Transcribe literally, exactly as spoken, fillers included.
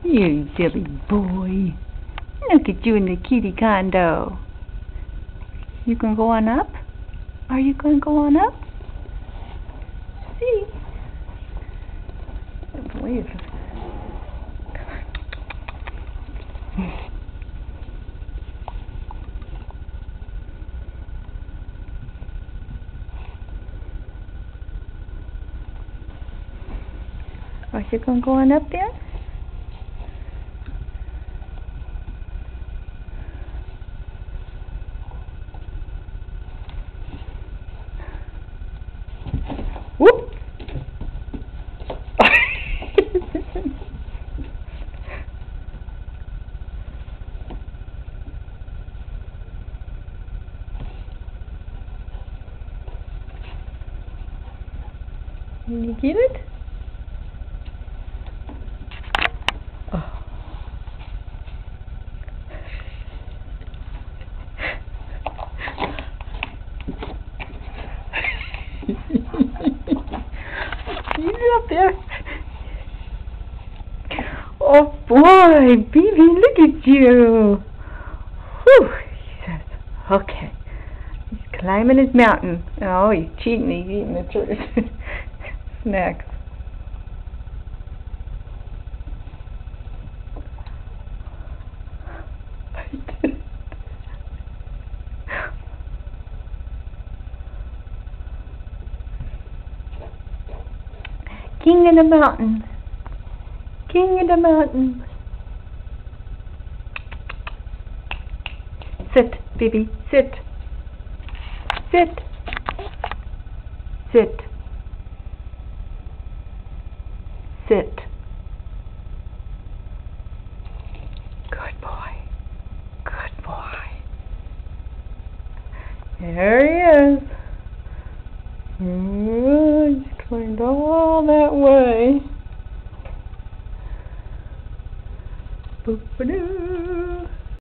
You silly boy. Look at you in the kitty condo. You gonna go on up? Are you gonna go on up? See? I can't believe it. Are you gonna go on up there? Whoop! Can you get it? Oh. He's up there. Oh boy, Bebe, look at you. Whew, he says, okay. He's climbing his mountain. Oh, he's cheating. He's eating the tr- snacks. King of the mountain. King of the mountain. Sit, Bebe, sit. Sit. Sit. Sit. Good boy. Good boy. There he is. Oh, he's climbed all that way.